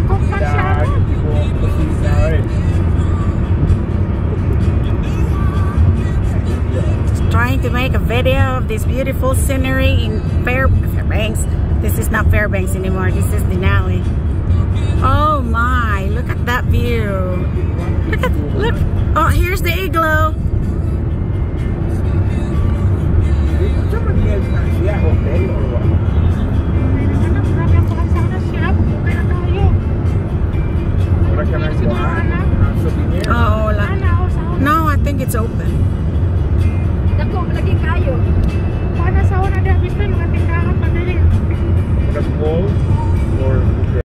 Trying to make a video of this beautiful scenery in Fairbanks. This is not Fairbanks anymore. This is Denali. Oh my! Look at that view. Look! Oh, here's the igloo. Oh, no, I think it's open.